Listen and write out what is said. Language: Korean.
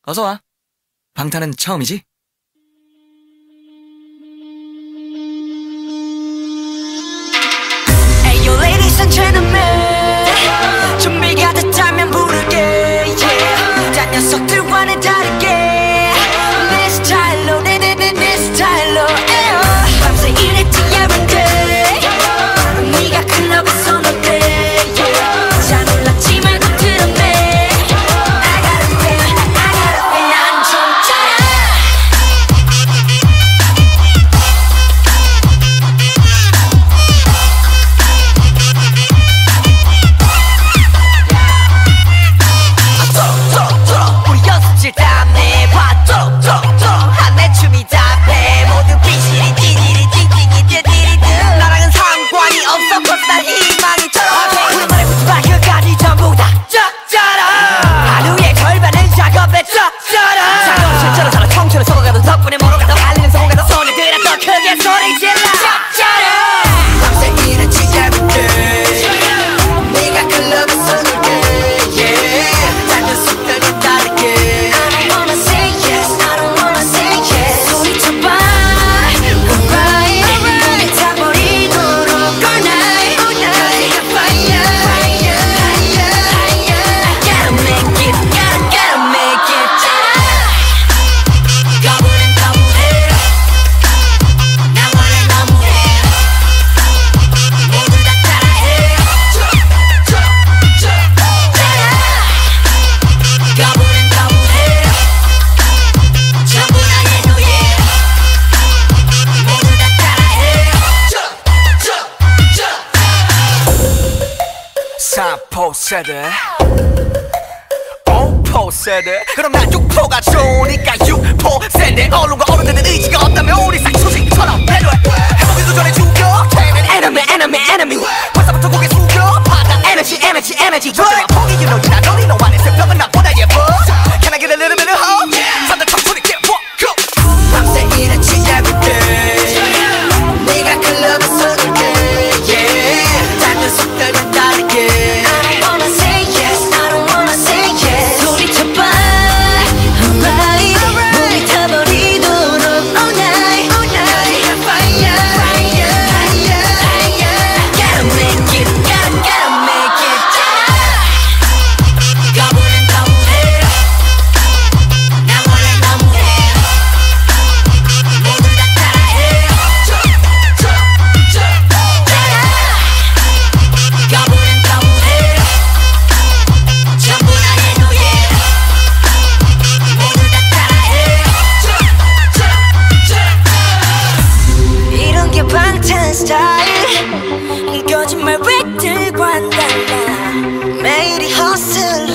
어서와. 방탄은 처음이지? Hey yo ladies and gentlemen, 준비가 됐다면 부르게 yeah. 딴 녀석들과는 다르게 내 스타일로 내 스타일로 밤새 일했지 every day 네가 클럽에서 놀 때 잘 몰랐지 말고 들었네 I gotta feel 난 좀 짜라 우리 연습실 땀내 봐 톡톡톡 한내 춤이 답해 모두 비실이 띠리리 띵띵이 띠리리드 나랑은 상관이 없어 cause 난 희망이 털어 우리 머리부터 발끝까지 전부 다 쩍짜라 하루의 절반은 작업에 쩍짜라 작업은 실제로 저런 청춘을 속아가도 덕분에 모르가도 알리는 성공가도 손을 들어 더 크게 소리 질러 쩍짜라 밤새 일했지 every day 네가 클럽에서 놀 때 yeah 딴 녀석들과 다르게 I don't wanna say yes I don't wanna say yes 소리쳐봐 alright 몸이 타버리도록 all night 네가 fire fire fire I gotta make it gotta make it 거부는 거부해 나 원래 너무해 모두 다 따라해 거부는 거부해 전부 나의 노예 모두 다 따라해 3포세대 5포세대 그럼 난 6포가 좋으니까 6포세대 언론과 어른들의 의지가 없다면 우리 쌍초식처럼 해도 해보기도 전에 죽여 enemy enemy enemy 벌써부터 고개 숙여 받아 energy energy energy 절대로 포기 you know you're not only no one 내 새벽은 나보다 예뻐 Can I get a little bit of hope? 다들 청소리 get walk go 밤새 일했지 every day 네가 클럽에서 놀 때 yeah 딴 녀석들과 다르게 I don't wanna say yes I don't wanna say yes 소리쳐봐 alright 몸이 타버리도록 all night 네가 fire fire fire fire Gotta make it gotta make it 거부는 거부해 나 원래 너무해 모두 다 따라해 거부는 거부해 전부 나의 노예 모두 다 따라해 이런 게 방탄 스타일 거짓말 랩들과는 달라 매일이 허슬